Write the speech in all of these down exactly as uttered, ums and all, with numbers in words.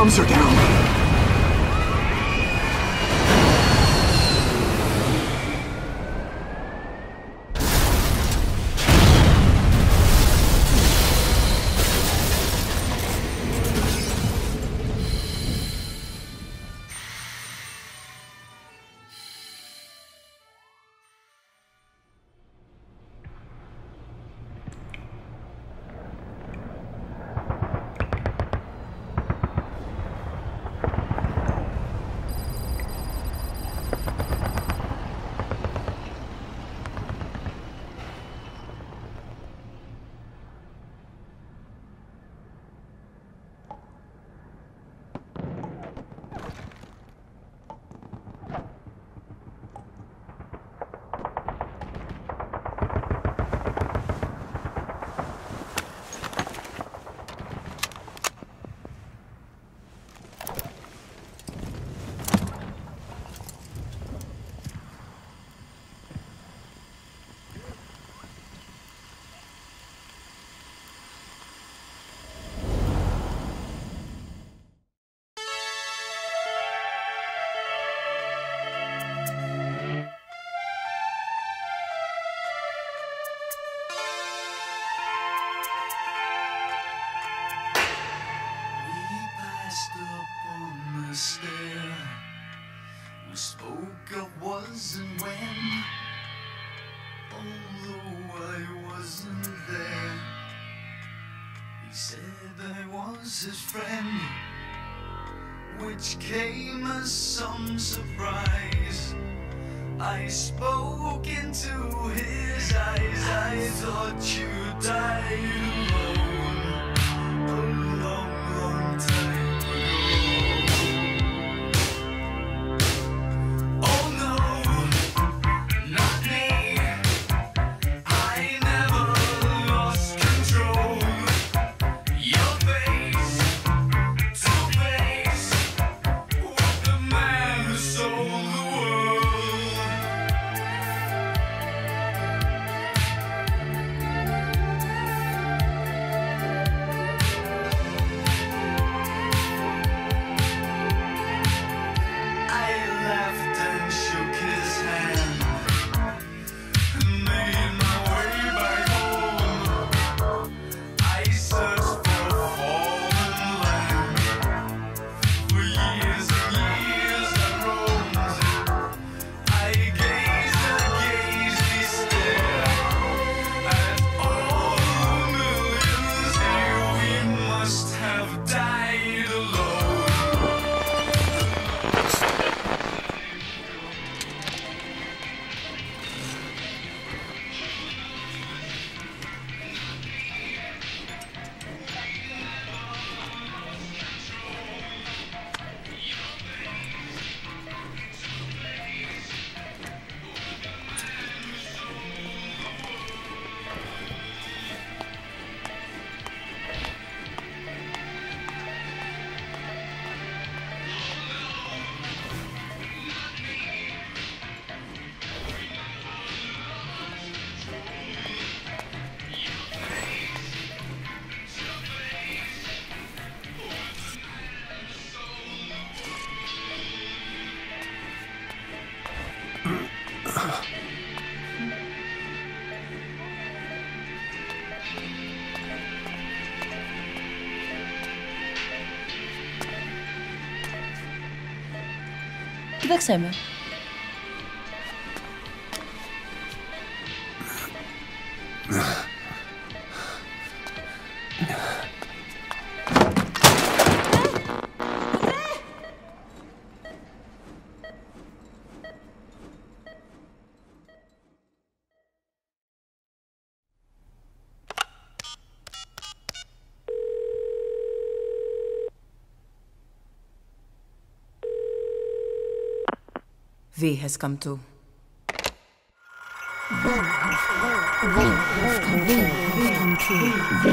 bombs are down. Stair. We spoke of was and when, although I wasn't there. He said I was his friend, which came as some surprise. I spoke into his eyes. I thought you died alone a long, long time. Kdo chcemy? V has come too. V has come true. V has come true.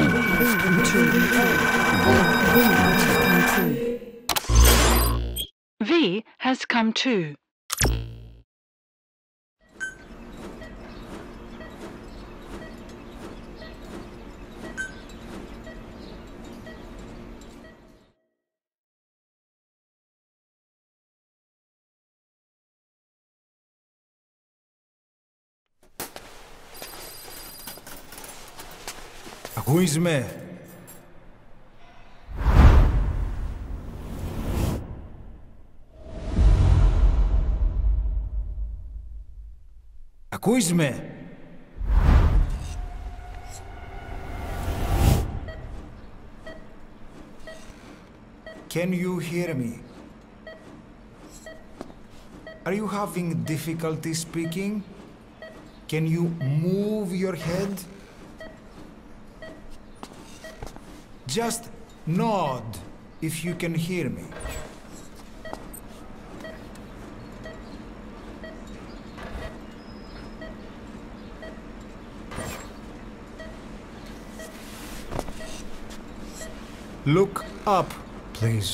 V has come too. Ακούς με? Ακούς με? Can you hear me? Are you having difficulty speaking? Can you move your head? Just nod if you can hear me. Look up, please.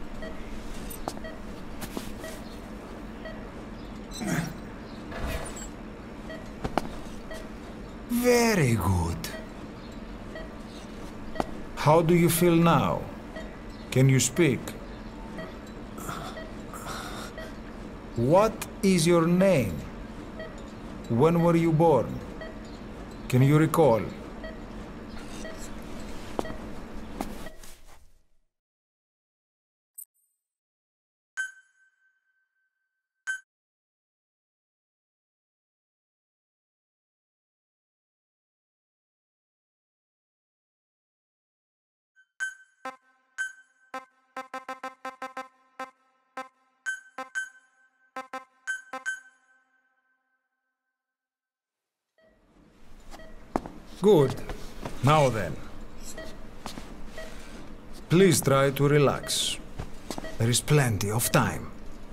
Very good. How do you feel now? Can you speak? What is your name? When were you born? Can you recall? Good. Now then. Please try to relax. There is plenty of time.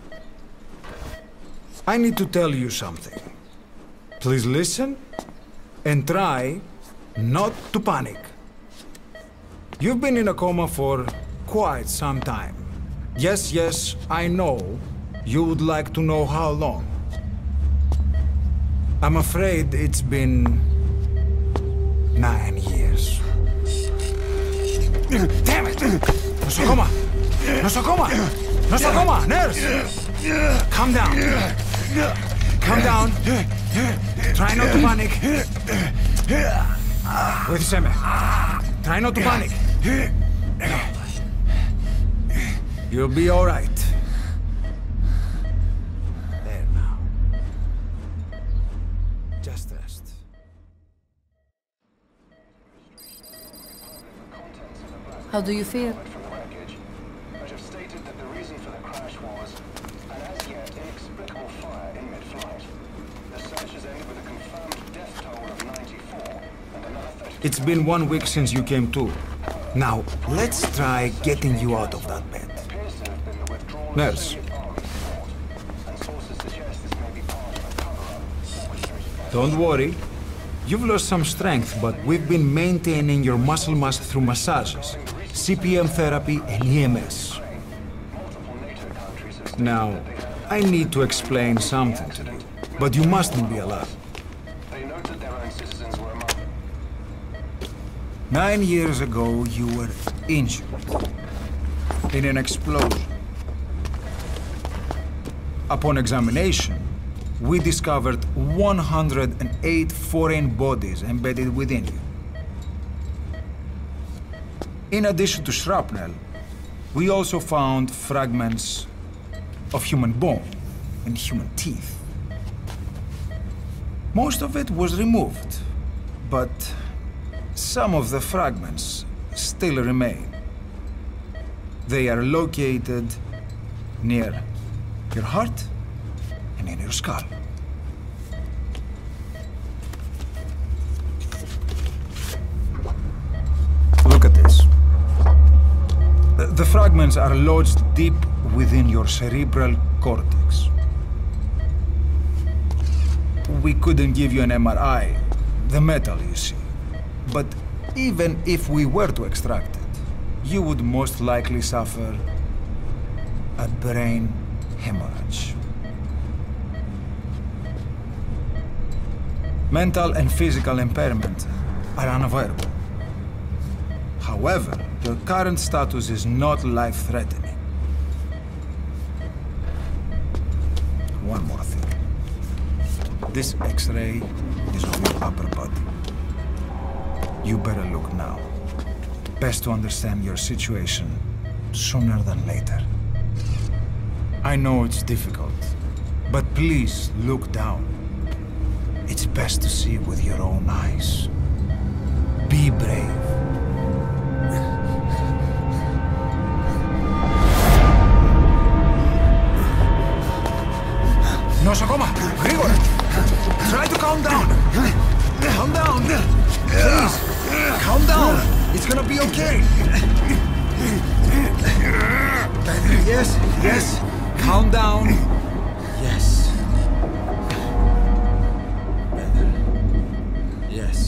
I need to tell you something. Please listen and try not to panic. You've been in a coma for quite some time. Yes, yes, I know you would like to know how long. I'm afraid it's been nine years. Damn it! Nosocoma! Nosocoma! Nosocoma! Nurse! Calm down. Calm down. Try not to panic. Βοήθησέ με. Try not to panic. You'll be all right. There now. Just rest. How do you feel? From the wreckage, but have stated that the reason for the crash was an as yet inexplicable fire in mid-flight. The search has ended with a confirmed death toll of ninety-four and another thirty. It's been one week since you came to. Now, let's try getting you out of that bed. Appears to have been the withdrawal Nurse. of Soviet army support, and sources suggest this may be part of a cover-up orchestrated by Don't worry. You've lost some strength, but we've been maintaining your muscle mass through massages, C P M therapy, and E M S. multiple NATO countries have stated Now, that they have I need to explain something to you, but you mustn't be alarmed. They noted their own citizens were among Nine years ago, you were injured in an explosion. Upon examination, we discovered one hundred eight foreign bodies embedded within you. In addition to shrapnel, we also found fragments of human bone and human teeth. Most of it was removed, but some of the fragments still remain. They are located near your heart and in your skull. Look at this. The, the fragments are lodged deep within your cerebral cortex. We couldn't give you an M R I, the metal, you see. But even if we were to extract it, you would most likely suffer a brain hemorrhage. Mental and physical impairment are unavoidable. However, your current status is not life-threatening. One more thing. This X-ray is of your upper body. you better look now. Best to understand your situation sooner than later. I know it's difficult, but please look down. It's best to see with your own eyes. Be brave. Νοσοκόμα, γρήγορα! Try to calm down! Calm down! Please! Calm down! It's gonna be okay! Yes, yes! Calm down! Yes. Better. Yes.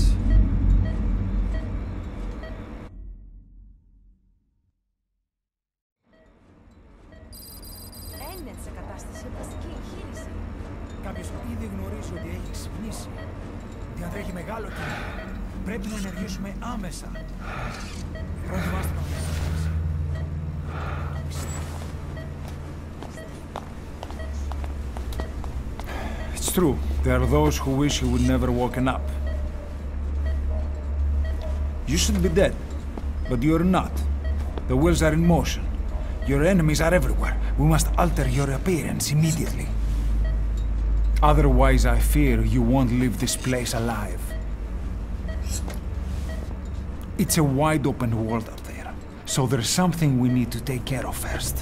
Έμεινε σε κατάσταση βασική εγχείρηση. Κάποιος ήδη γνωρίζει ότι έχει ξυπνήσει. Διατρέχει μεγάλο κίνημα. Πρέπει να ενεργήσουμε άμεσα. Προετοιμάστε τον μέλλον. It's true. There are those who wish you would never woken up. You should be dead, but you're not. The wheels are in motion. Your enemies are everywhere. We must alter your appearance immediately. Otherwise, I fear you won't leave this place alive. It's a wide open world out there, so there's something we need to take care of first.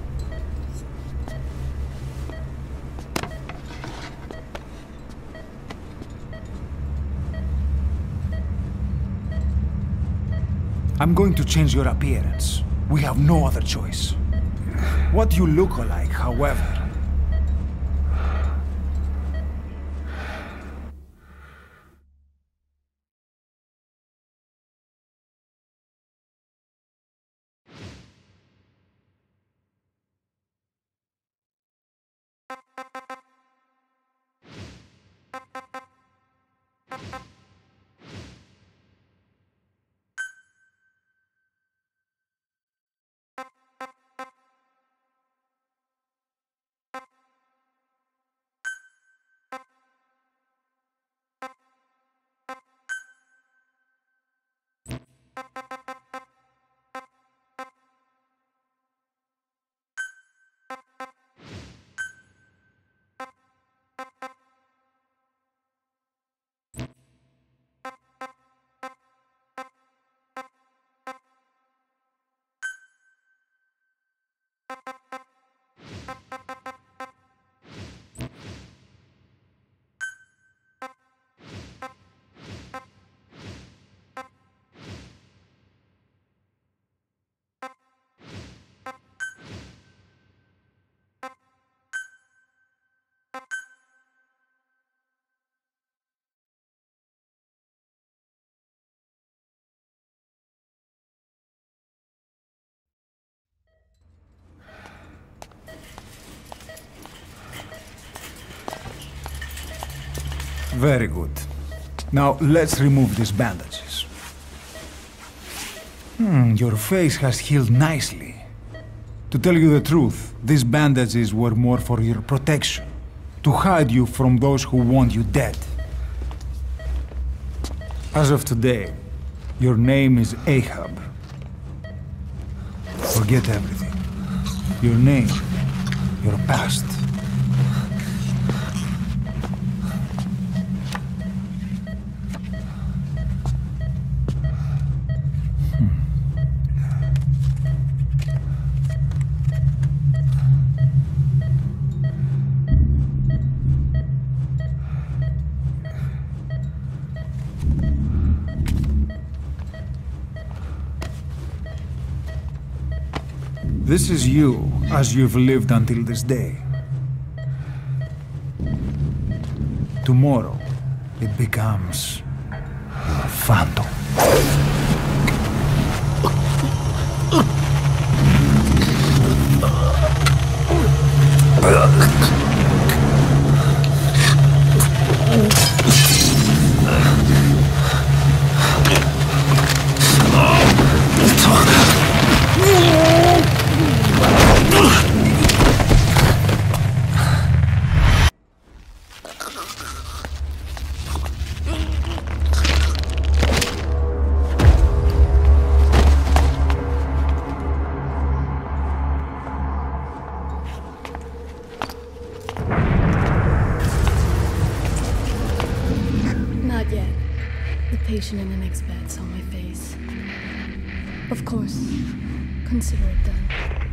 I'm going to change your appearance. We have no other choice. What you look like, however, very good. Now let's remove these bandages. Hmm, your face has healed nicely. To tell you the truth, these bandages were more for your protection, to hide you from those who want you dead. As of today, your name is Ahab. Forget everything. Your name, your past. This is you, as you've lived until this day. Tomorrow, it becomes your phantom. Of course. Consider it done.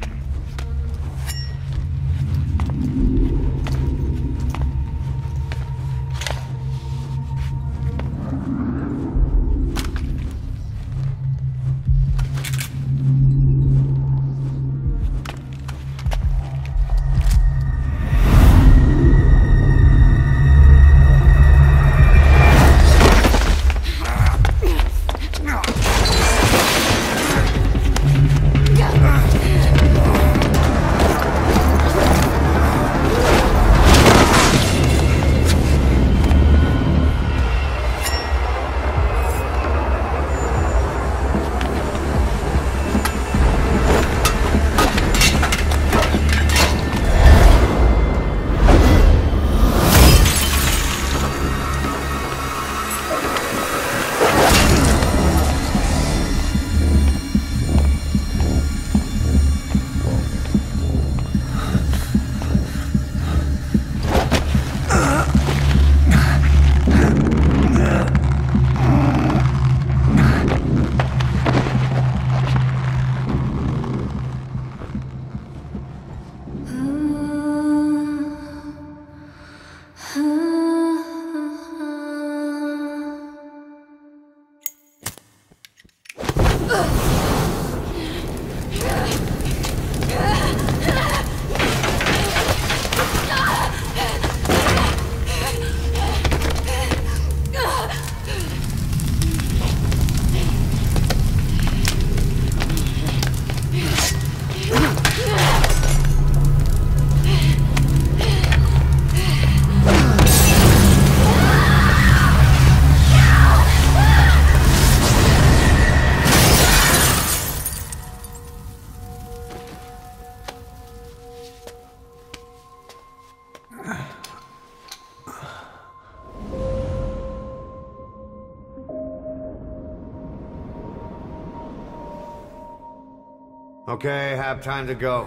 Okay, have time to go.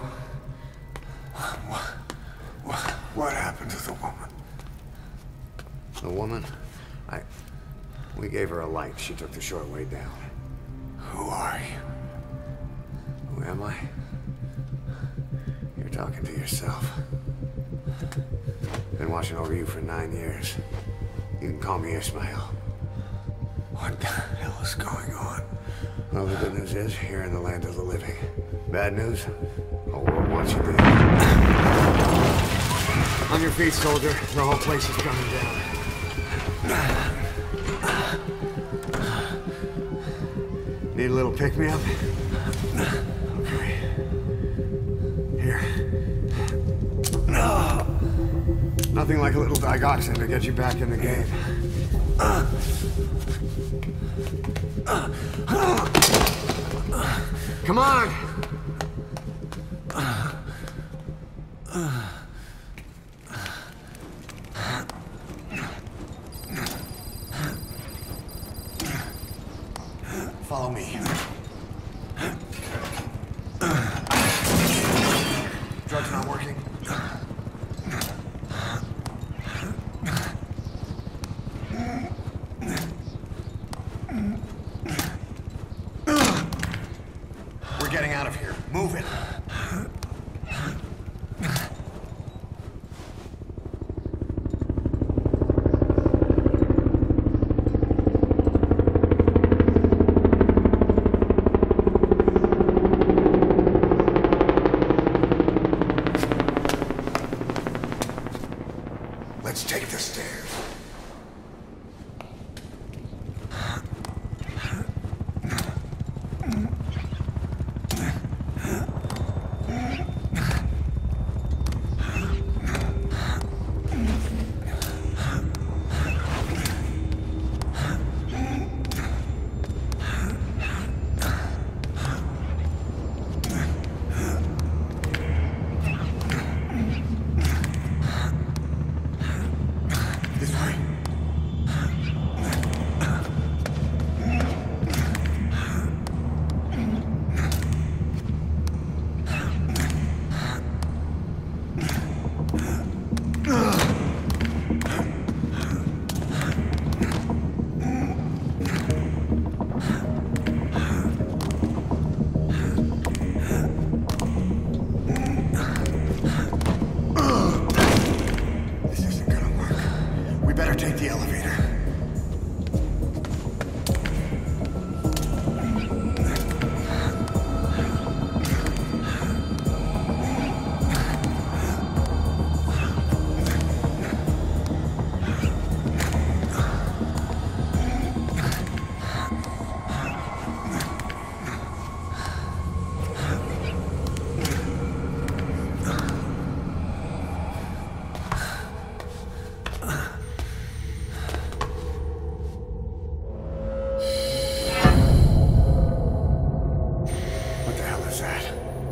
What, what, what happened to the woman? The woman? I... We gave her a light. She took the short way down. Who are you? Who am I? You're talking to yourself. Been watching over you for nine years. You can call me Ishmael. What the hell is going on? Well, the good news is, you're in the land of the living. Bad news? The whole world wants you dead. On your feet, soldier. The whole place is coming down. Need a little pick-me-up? Okay. Here. Nothing like a little digoxin to get you back in the game. Come on! Follow me. Drugs not working? We're getting out of here. Move it. Let's take the stairs. was that?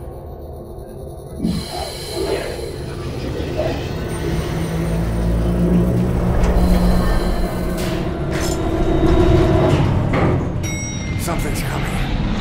Something's coming.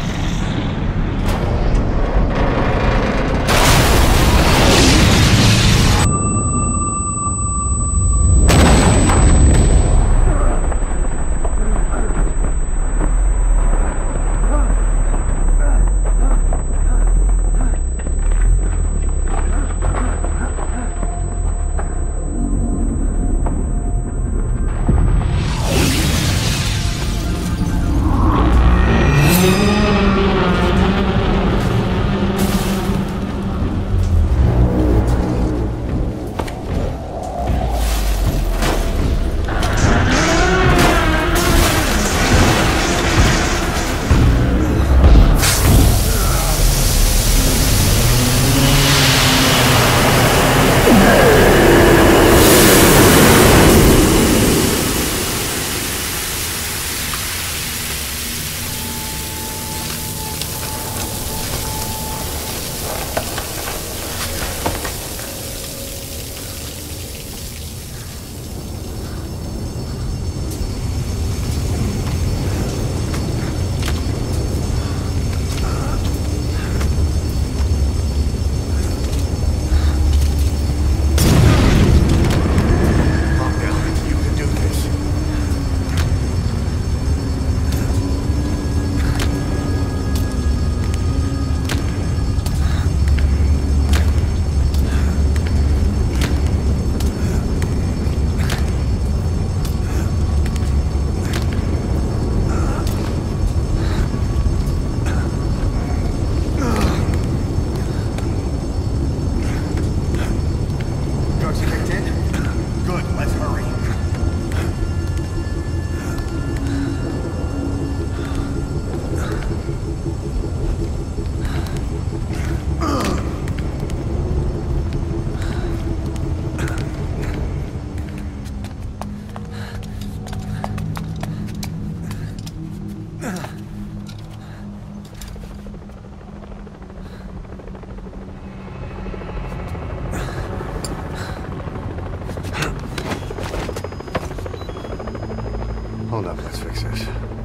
Hold up, let's fix this.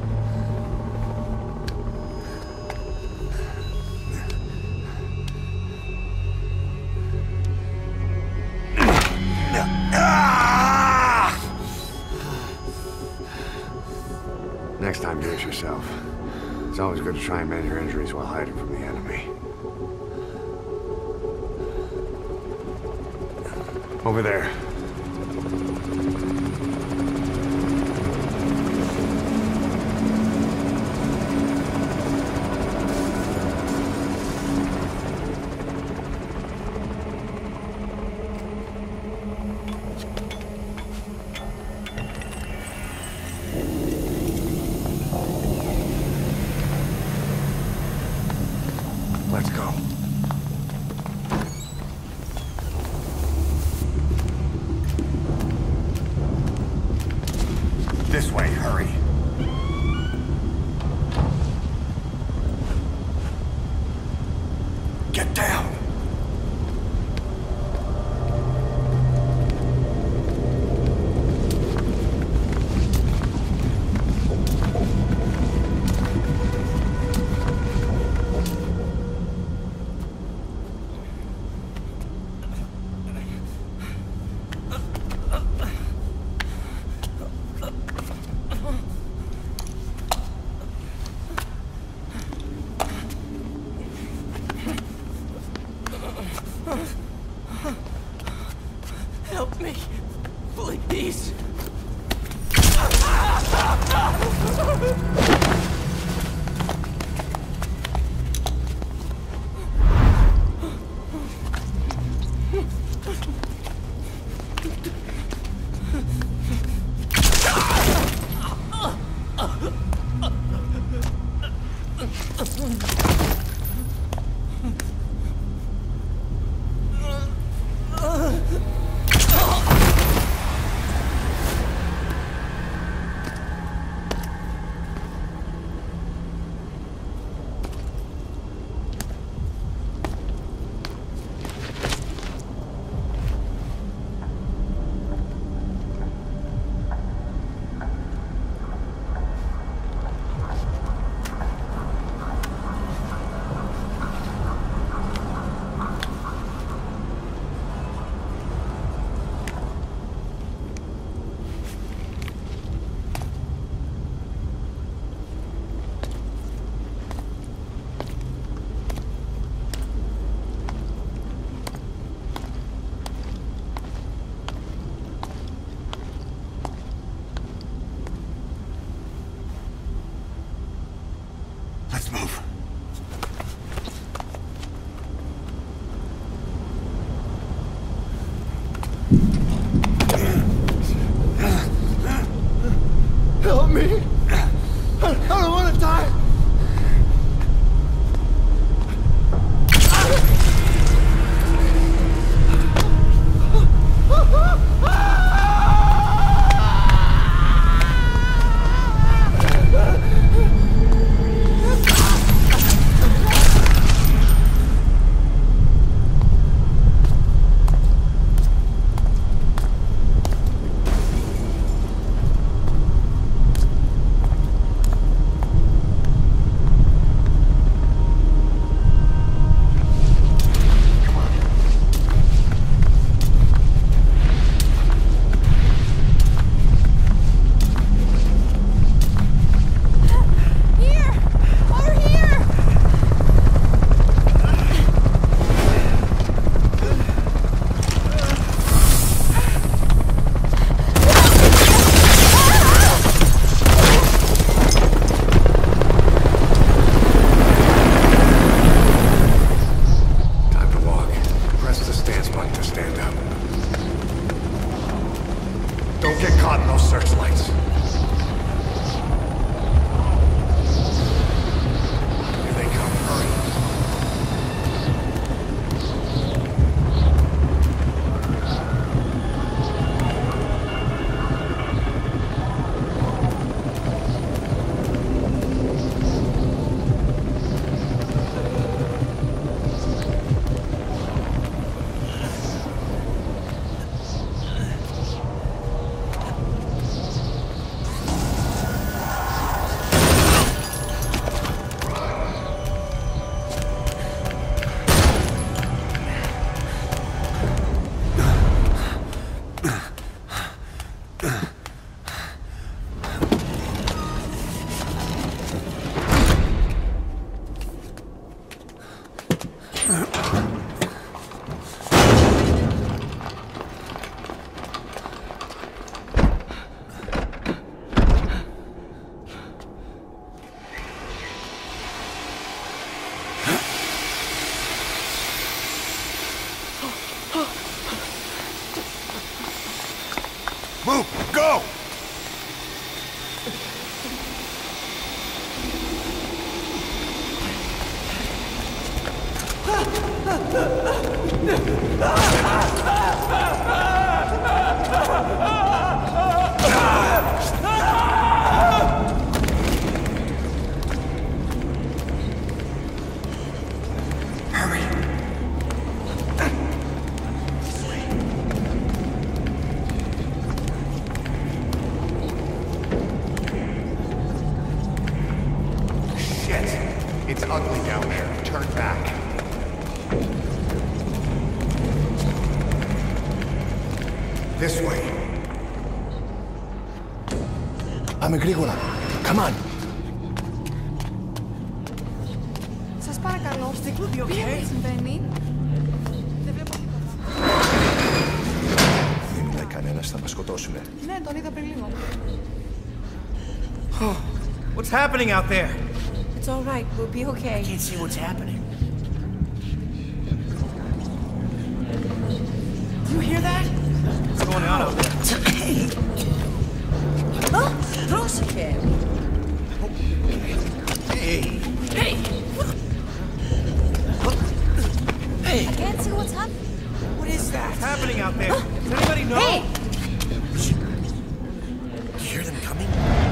Next time, do it yourself. It's always good to try and mend your injuries while hiding from the enemy. Over there. Let's go. This way, hurry. Get down! Move! Go! It's ugly down there. Turn back. This way. Πάμε γρήγορα. Come on. Σας παρακαλώ. Τι συμβαίνει? Δεν βλέπω τίποτα. Δεν είναι κανένας, θα μας σκοτώσουνε. Ναι, τον είδα πριν λίγο. What's happening out there? It's all right. We'll be okay. I can't see what's happening. Do you hear that? What's going on out there? Oh, πρόσεχε. Hey. Hey. Hey. I can't see what's happening. What is that? What's happening out there? Does anybody know? Hey. Do you hear them coming?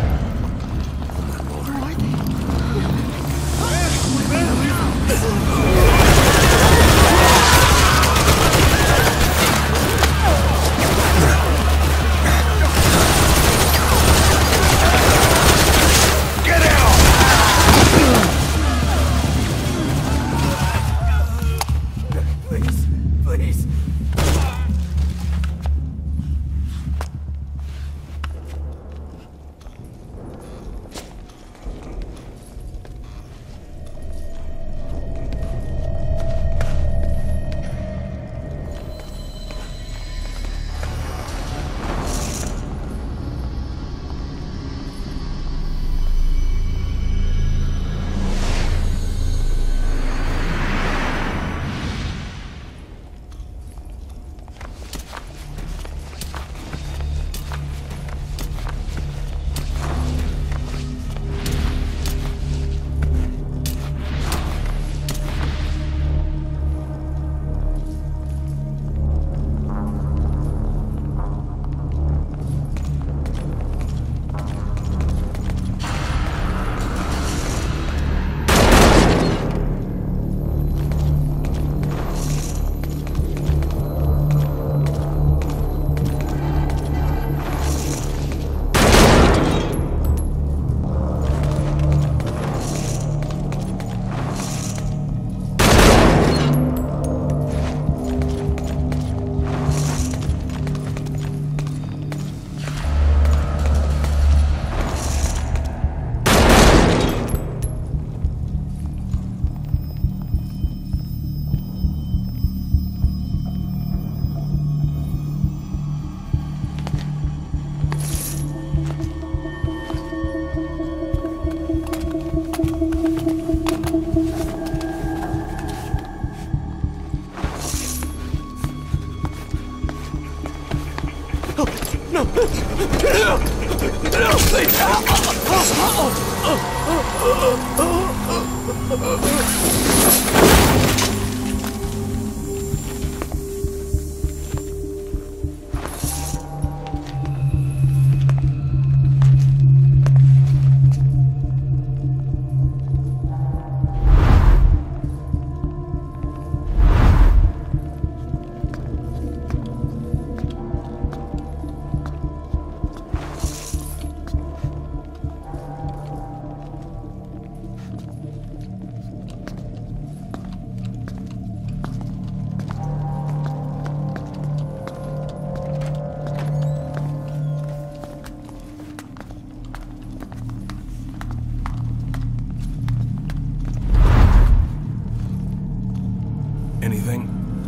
Anything?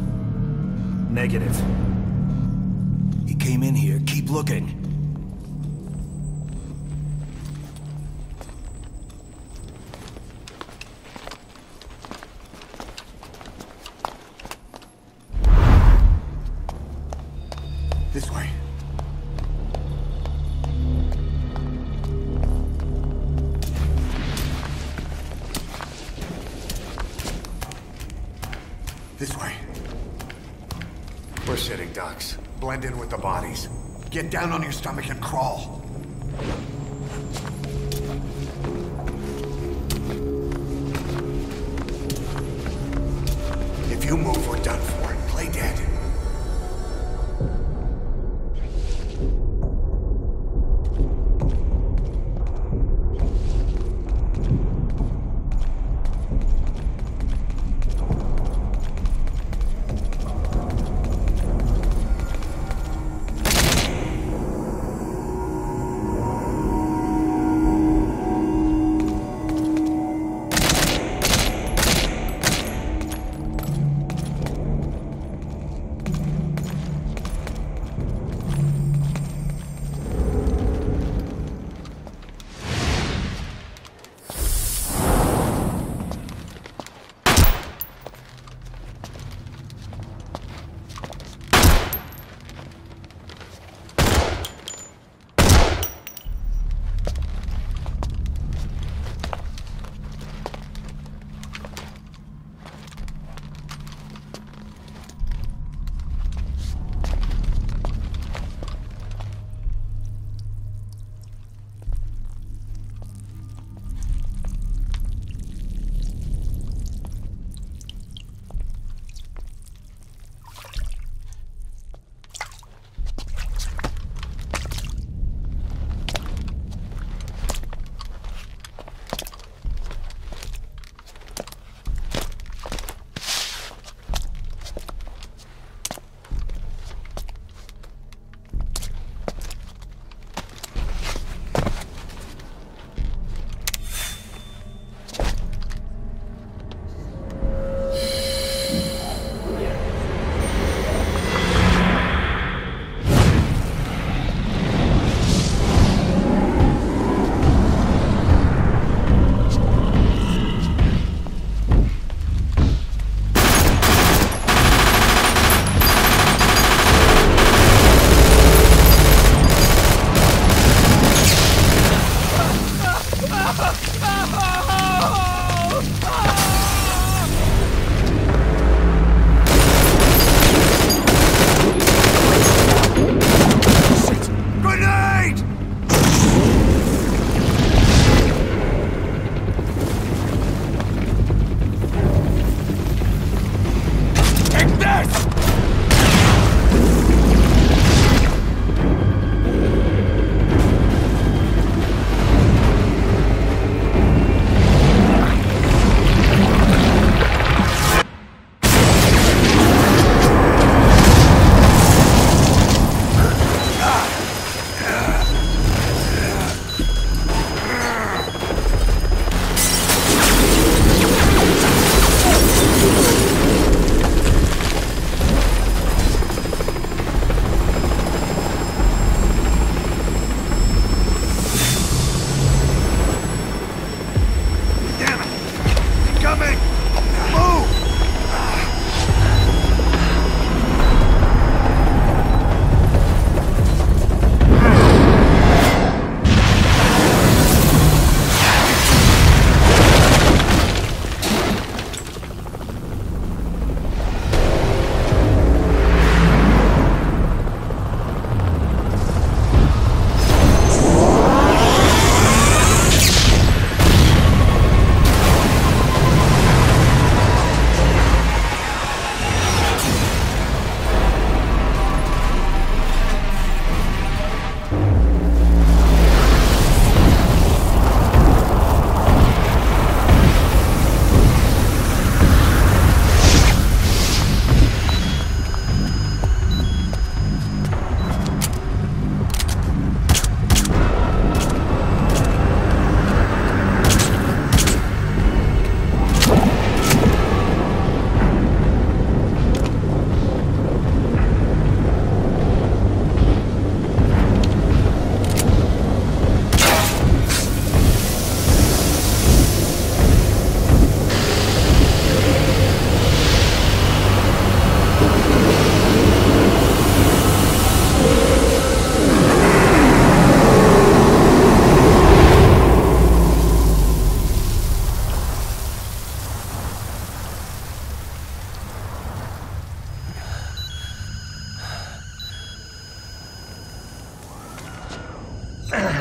Negative. He came in here. Keep looking. This way. This way. We're sitting ducks. Blend in with the bodies. Get down on your stomach and crawl. If you move, we're done for. Play dead.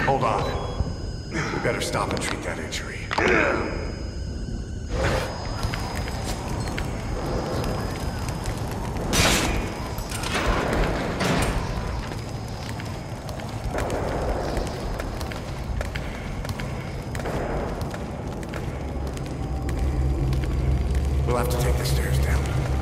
Hold on. We better stop and treat that injury. We'll have to take the stairs down.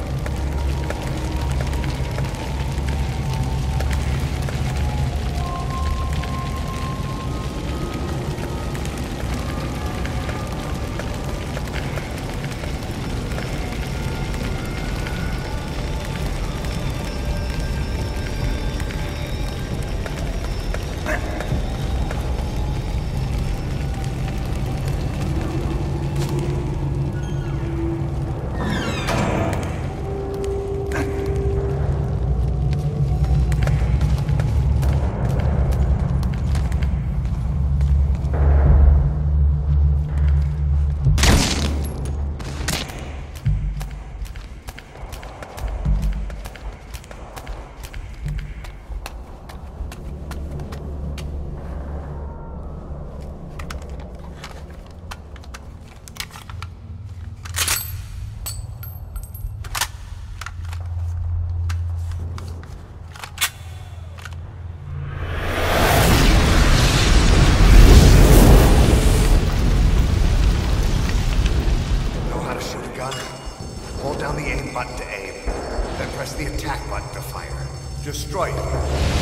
Hold down the aim button to aim, then press the attack button to fire. Destroy it.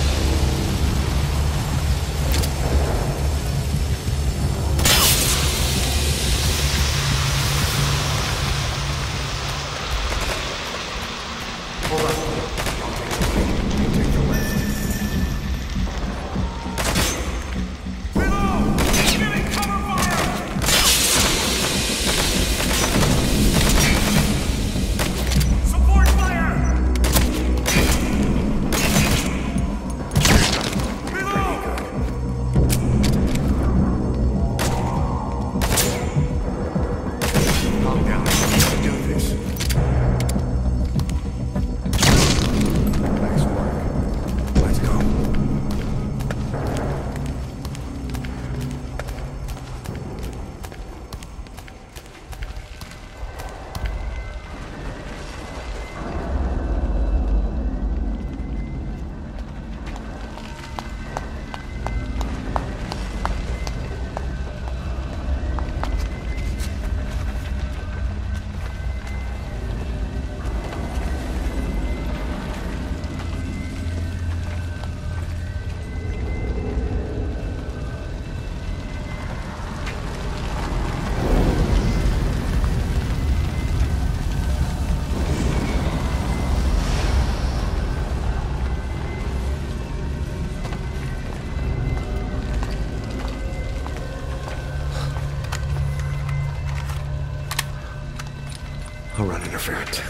I'll run interference.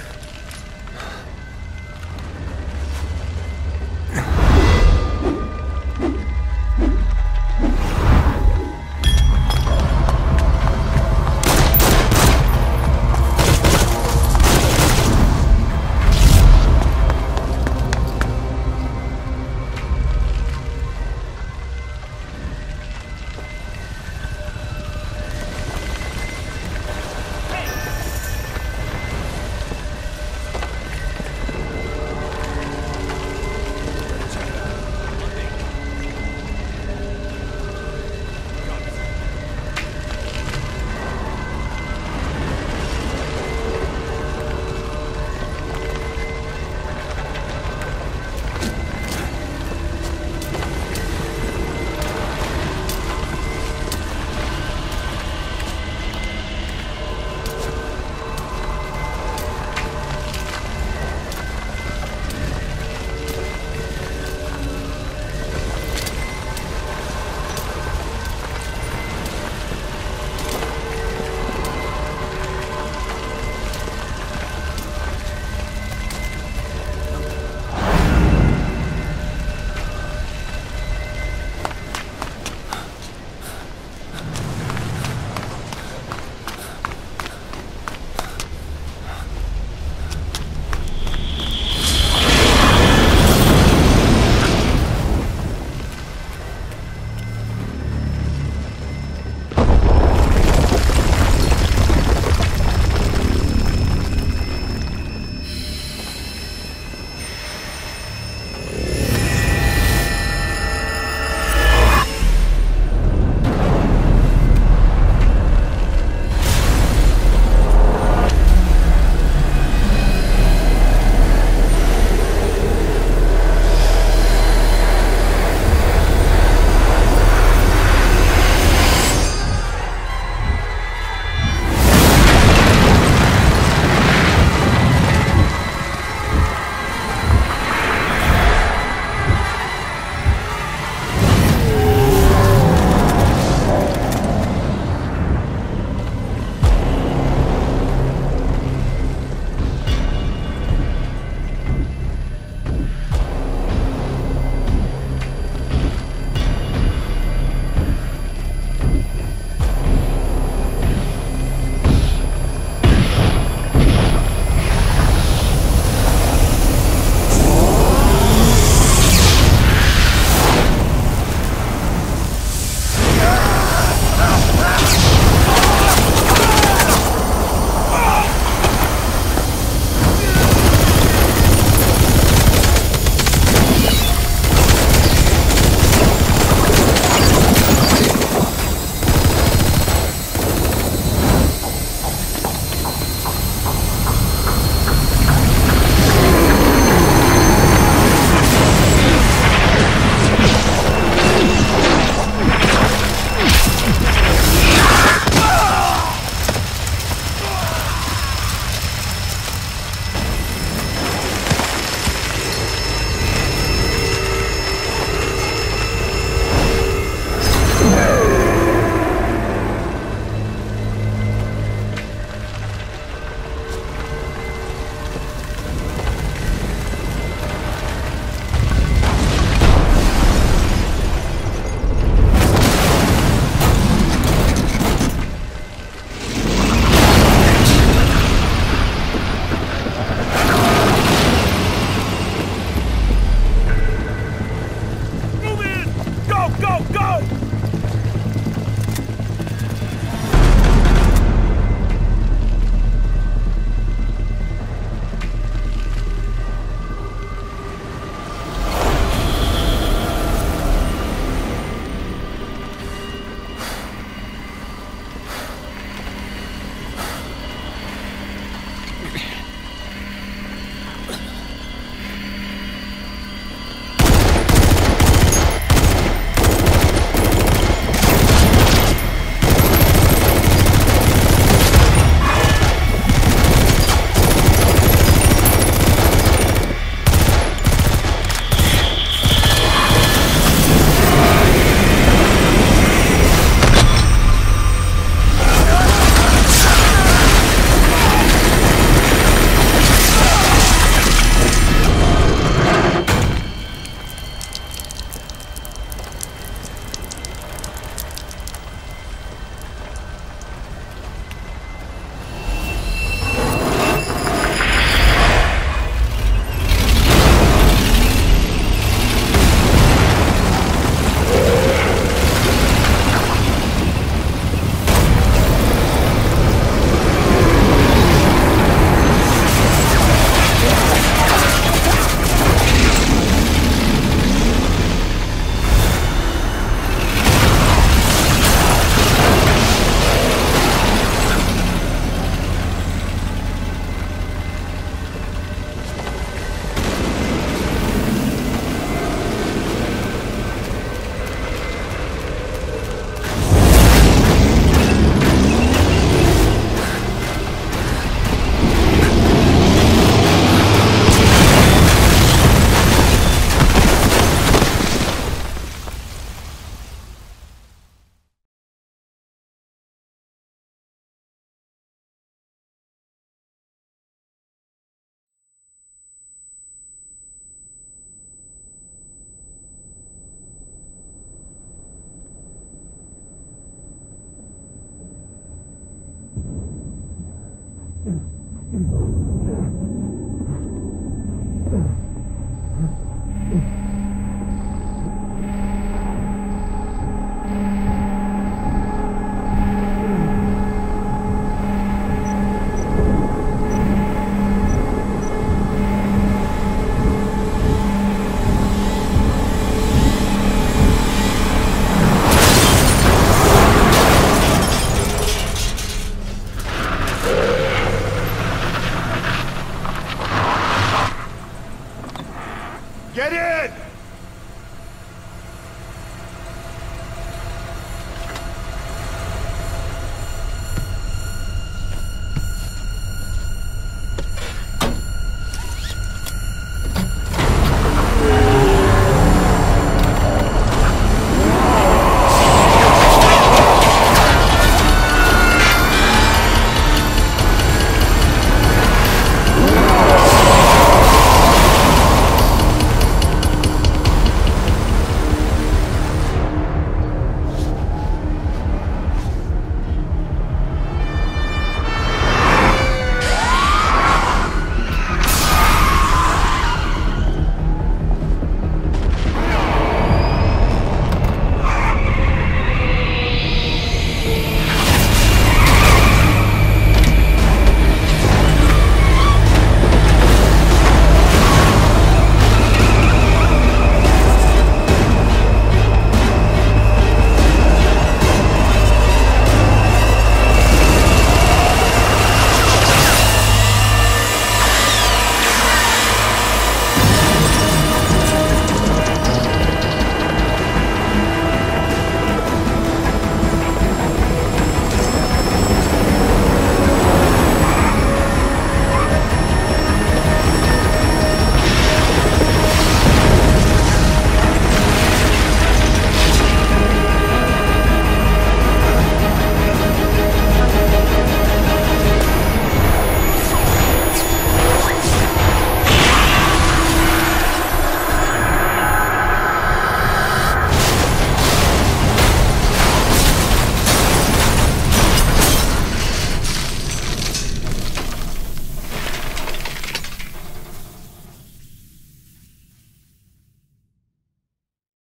Mm.